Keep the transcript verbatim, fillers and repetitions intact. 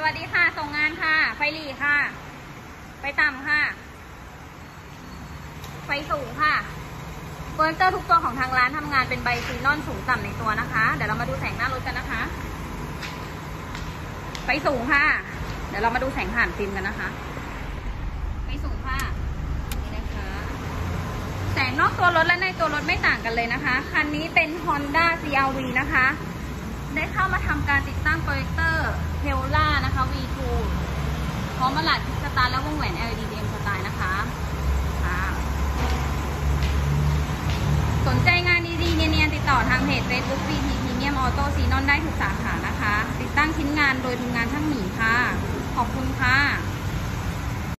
วัสดีค่ะส่งงานค่ะไฟหลีค่ะไฟต่ำค่ะไฟสูงค่ะโปรเจคเตอร์ทุกตัวของทางร้านทำงานเป็นใบซีนอนสูงต่ำในตัวนะคะเดี๋ยวเรามาดูแสงหน้ารถกันนะคะไฟสูงค่ะเดี๋ยวเรามาดูแสงผ่านฟิล์มกันนะคะไฟสูงค่ะนี่นะคะแสงนอกตัวรถและในตัวรถไม่ต่างกันเลยนะคะคันนี้เป็น Honda ซี อาร์ วี นะคะได้เข้ามาทำการติดตั้งโปรเจคเตอร์เทลล่านะคะ วี ทู พร้อมมาหลัดทิศสตาร์และวงแหวน แอล อี ดี ดี เอ็ม สไตล์นะคะค่ะสนใจงานดีๆเนียนๆติดต่อทางเพจ Facebook วี ที Premium Auto Xenon ได้ทุกสาขานะคะติดตั้งชิ้นงานโดยทีมงานช่างหมีค่ะขอบคุณค่ะ